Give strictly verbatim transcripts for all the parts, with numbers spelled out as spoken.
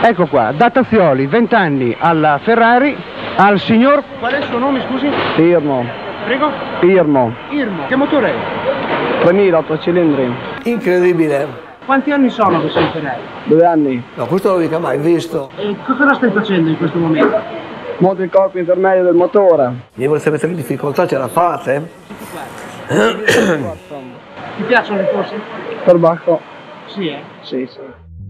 Ecco qua, Datazioli, venti anni alla Ferrari, al signor... Qual è il suo nome, scusi? Irmo. Prego? Irmo. Irmo. Che motore è? tremila, otto cilindri. Incredibile. Quanti anni sono che sei in Ferrari? Due anni. No, questo non l'ho mica mai visto. E cosa stai facendo in questo momento? Monto il corpo intermedio del motore. Se volete mettere in difficoltà ce la fate? Ti piacciono le corse? Per bacco. Sì, eh? Sì, sì.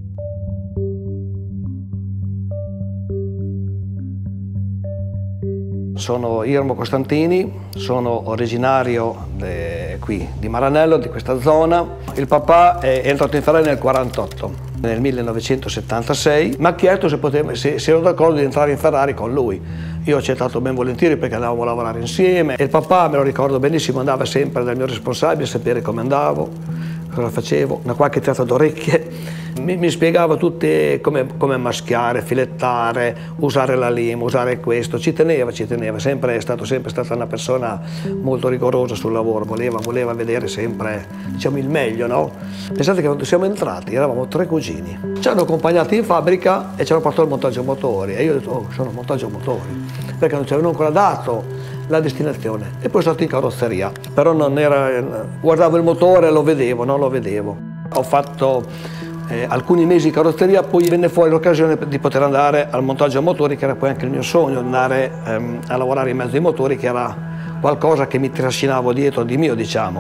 Sono Irmo Costantini, sono originario de, qui di Maranello, di questa zona. Il papà è entrato in Ferrari nel quarantotto, nel millenovecentosettantasei. Mi ha chiesto se, potevo, se, se ero d'accordo di entrare in Ferrari con lui. Io ho accettato ben volentieri perché andavamo a lavorare insieme. E il papà, me lo ricordo benissimo, andava sempre dal mio responsabile a sapere come andavo, cosa facevo, una qualche tirata d'orecchie. Mi, mi spiegava tutte come, come maschiare, filettare, usare la lima, usare questo. Ci teneva, ci teneva, sempre, è stato sempre stata una persona molto rigorosa sul lavoro, voleva, voleva vedere sempre, diciamo, il meglio, no? Pensate che quando siamo entrati eravamo tre cugini. Ci hanno accompagnati in fabbrica e ci hanno portato al montaggio motori. E io ho detto, oh, sono montaggio motori, perché non ci avevano ancora dato la destinazione. E poi sono stato in carrozzeria, però non era, guardavo il motore e lo vedevo, non lo vedevo. Ho fatto Eh, alcuni mesi in carrozzeria, poi venne fuori l'occasione di poter andare al montaggio a motori, che era poi anche il mio sogno, andare ehm, a lavorare in mezzo ai motori, che era qualcosa che mi trascinavo dietro di mio, diciamo.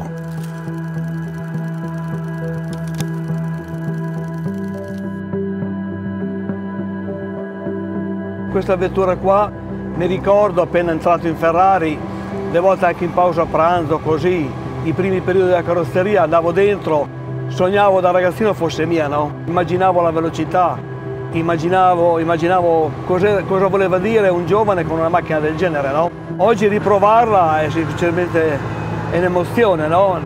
Questa vettura qua, mi ricordo appena entrato in Ferrari, le volte anche in pausa pranzo, così, i primi periodi della carrozzeria, andavo dentro. Sognavo da ragazzino fosse mia, no? Immaginavo la velocità, immaginavo, immaginavo cosa, cosa voleva dire un giovane con una macchina del genere, no? Oggi riprovarla è semplicemente un'emozione, no?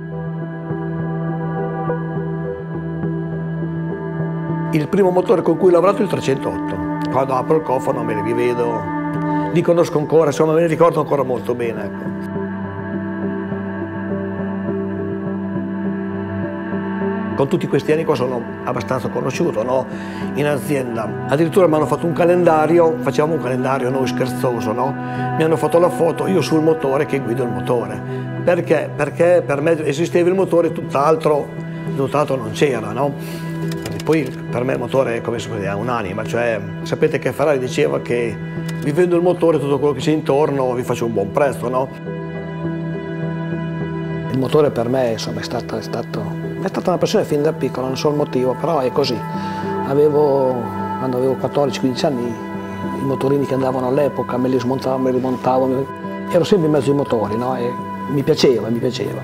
Il primo motore con cui ho lavorato è il trecentotto. Quando apro il cofano me li rivedo, li conosco ancora, insomma me li ricordo ancora molto bene, ecco. Con tutti questi anni qua sono abbastanza conosciuto, no? In azienda. Addirittura mi hanno fatto un calendario, facevamo un calendario noi scherzoso, no? Mi hanno fatto la foto, io sul motore che guido il motore. Perché? Perché per me esisteva il motore, tutt'altro tutt'altro non c'era, no? Poi per me il motore è come se fosse un'anima, cioè sapete che Ferrari diceva che vivendo il motore tutto quello che c'è intorno vi faccio un buon prezzo, no? Il motore per me insomma è stato, è stato È stata una passione fin da piccolo, non so il motivo, però è così. Avevo, quando avevo quattordici quindici anni, i motorini che andavano all'epoca, me li smontavo, me li montavo, ero sempre in mezzo ai motori, no? E mi piaceva, mi piaceva.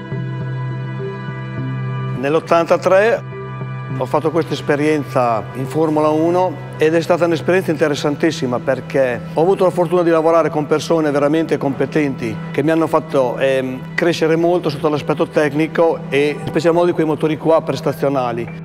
Nell'ottantatré ho fatto questa esperienza in Formula uno ed è stata un'esperienza interessantissima perché ho avuto la fortuna di lavorare con persone veramente competenti che mi hanno fatto eh, crescere molto sotto l'aspetto tecnico e in special modo di quei motori qua prestazionali.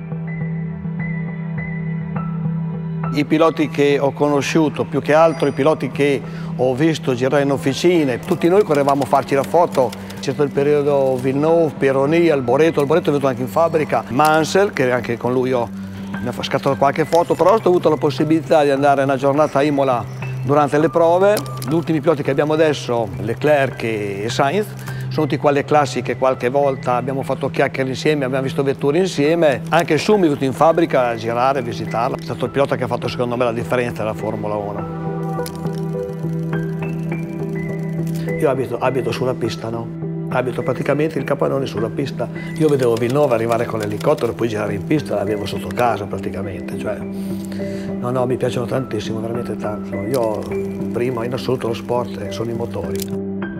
I piloti che ho conosciuto, più che altro i piloti che ho visto girare in officine, tutti noi correvamo a farci la foto. C'è stato il periodo Villeneuve, Pironi, Alboreto, Alboreto è venuto anche in fabbrica, Mansell, che anche con lui ho, mi ha scattato qualche foto, però ho avuto la possibilità di andare una giornata a Imola durante le prove. Gli ultimi piloti che abbiamo adesso, Leclerc e Sainz, sono tutti qua alle classiche, qualche volta abbiamo fatto chiacchiere insieme, abbiamo visto vetture insieme. Anche Schumi è venuto in fabbrica a girare, a visitarla. È stato il pilota che ha fatto secondo me la differenza della Formula uno. Io abito, abito sulla pista, no? Abito praticamente il capannone sulla pista. Io vedevo Villeneuve arrivare con l'elicottero e poi girare in pista, l'avevo sotto casa praticamente. Cioè, no, no, mi piacciono tantissimo, veramente tanto. Io prima in assoluto lo sport sono i motori.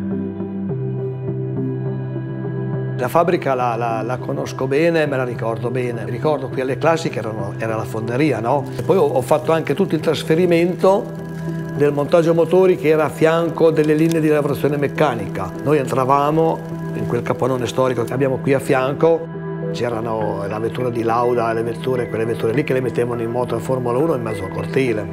La fabbrica la, la, la conosco bene, me la ricordo bene. Ricordo qui alle classiche erano, era la fonderia, no? E poi ho, ho fatto anche tutto il trasferimento del montaggio motori che era a fianco delle linee di lavorazione meccanica. Noi entravamo in quel capannone storico che abbiamo qui a fianco, c'erano la vettura di Lauda, le vetture, quelle vetture lì che le mettevano in moto a Formula uno in mezzo al cortile.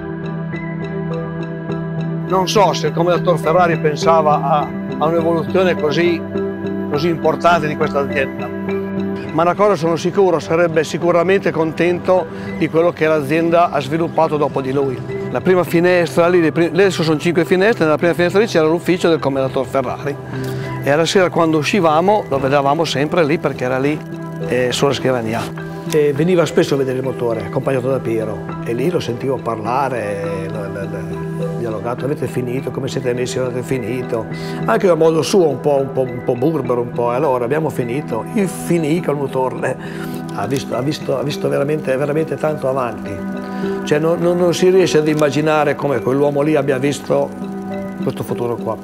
Non so se come il dottor Ferrari pensava a, a un'evoluzione così, così importante di questa azienda. ma una cosa sono sicuro, sarebbe sicuramente contento di quello che l'azienda ha sviluppato dopo di lui. La prima finestra lì, adesso sono cinque finestre, nella prima finestra lì c'era l'ufficio del commendator Ferrari e alla sera quando uscivamo lo vedevamo sempre lì perché era lì eh, sulla scrivania. E veniva spesso a vedere il motore accompagnato da Piero e lì lo sentivo parlare, lo, lo, lo, dialogato, avete finito, come siete messi, avete finito, anche a modo suo un po', un po', un po' burbero un po', allora abbiamo finito, io finì col motore, ha visto, ha visto, ha visto veramente, veramente tanto avanti, cioè non, non, non si riesce ad immaginare come quell'uomo lì abbia visto questo futuro qua.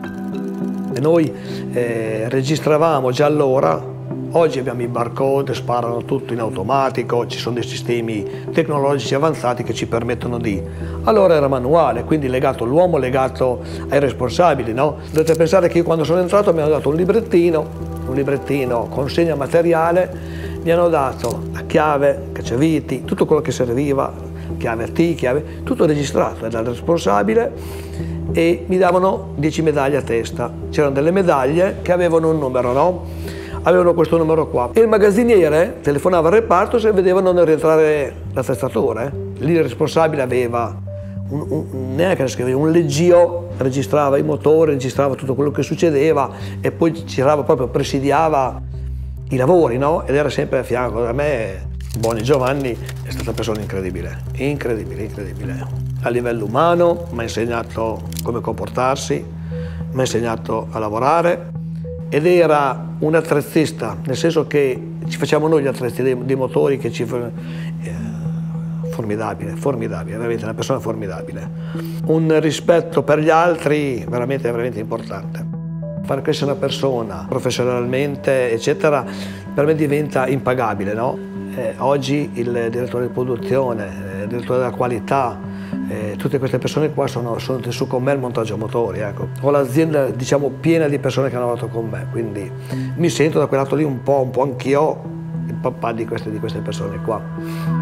E noi eh, registravamo già allora. Oggi abbiamo i barcode, sparano tutto in automatico, ci sono dei sistemi tecnologici avanzati che ci permettono di. Allora era manuale, quindi legato all'uomo, legato ai responsabili, no? Dovete pensare che io quando sono entrato mi hanno dato un librettino, un librettino con segna materiale, mi hanno dato la chiave, cacciaviti, tutto quello che serviva, chiave A T, chiave, tutto registrato dal responsabile e mi davano dieci medaglie a testa. C'erano delle medaglie che avevano un numero, no? Avevano questo numero qua e il magazziniere telefonava al reparto se vedevano non rientrare l'attrezzatura. Eh. Lì il responsabile aveva un, un, neanche scriveva, un leggio, registrava i motori, registrava tutto quello che succedeva e poi girava proprio, presidiava i lavori, no? Ed era sempre a fianco. A me Boni Giovanni è stata una persona incredibile, incredibile, incredibile. A livello umano mi ha insegnato come comportarsi, mi ha insegnato a lavorare. Ed era un attrezzista, nel senso che ci facciamo noi gli attrezzi dei, dei motori che ci... Eh, formidabile, formidabile, veramente una persona formidabile. Un rispetto per gli altri veramente, veramente importante. Far crescere una persona professionalmente, eccetera, per me diventa impagabile, no? Eh, oggi il direttore di produzione, il direttore della qualità, Eh, tutte queste persone qua sono, sono su con me al montaggio motori, ecco. Ho l'azienda diciamo piena di persone che hanno lavorato con me, quindi mi sento da quel lato lì un po', un po' anch'io il papà di queste, di queste persone qua.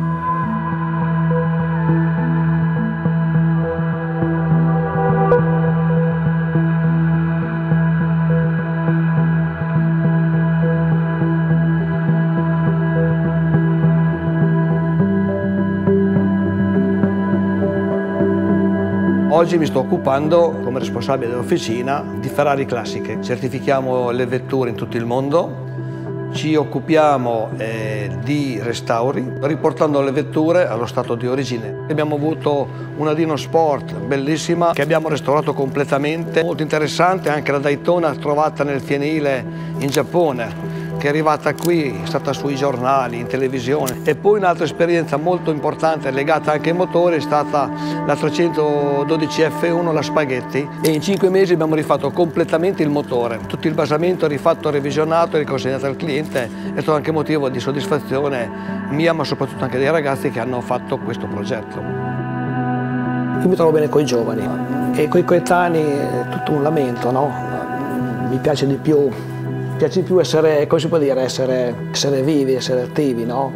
Oggi mi sto occupando come responsabile dell'officina di Ferrari classiche. Certifichiamo le vetture in tutto il mondo, ci occupiamo eh, di restauri, riportando le vetture allo stato di origine. Abbiamo avuto una Dino Sport bellissima che abbiamo restaurato completamente, molto interessante, anche la Daytona trovata nel fienile in Giappone, che è arrivata qui, è stata sui giornali, in televisione. E poi un'altra esperienza molto importante legata anche ai motori è stata la trecentododici F uno, la Spaghetti, e in cinque mesi abbiamo rifatto completamente il motore. Tutto il basamento rifatto, revisionato e riconsegnato al cliente. È stato anche motivo di soddisfazione mia, ma soprattutto anche dei ragazzi che hanno fatto questo progetto. Io mi trovo bene con i giovani e con i coetanei è tutto un lamento, no? Mi piace di più. Mi piace di più essere, come si può dire, essere, essere vivi, essere attivi, no?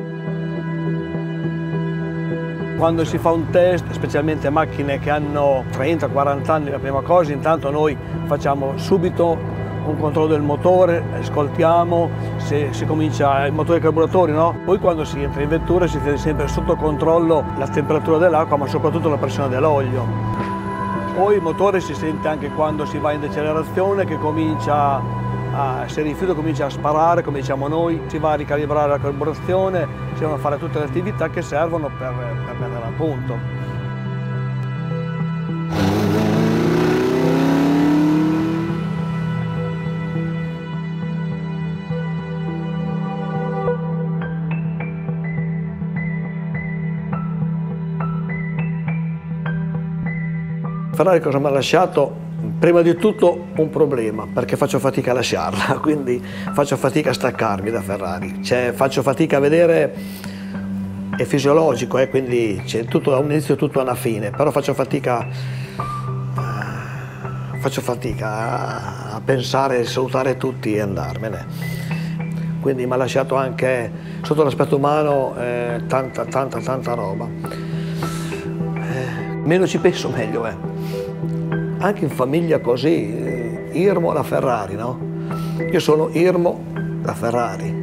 Quando si fa un test, specialmente macchine che hanno trenta quaranta anni, la prima cosa, intanto noi facciamo subito un controllo del motore, ascoltiamo, se si comincia il motore carburatori, no? Poi quando si entra in vettura si tiene sempre sotto controllo la temperatura dell'acqua, ma soprattutto la pressione dell'olio. Poi il motore si sente anche quando si va in decelerazione, che comincia Ah, se il rifiuto comincia a sparare, come diciamo noi, si va a ricalibrare la carburazione, si devono fare tutte le attività che servono per, per metterla a punto. Ferrari cosa mi ha lasciato? Prima di tutto un problema, perché faccio fatica a lasciarla, quindi faccio fatica a staccarmi da Ferrari, cioè, faccio fatica a vedere, è fisiologico, eh, quindi c'è tutto, ha un inizio e tutto ha una fine, però faccio fatica, faccio fatica a, a pensare, salutare tutti e andarmene. Quindi mi ha lasciato anche, sotto l'aspetto umano, eh, tanta, tanta, tanta roba. Eh, meno ci penso meglio è. Anche in famiglia così, Irmo la Ferrari, no? Io sono Irmo la Ferrari.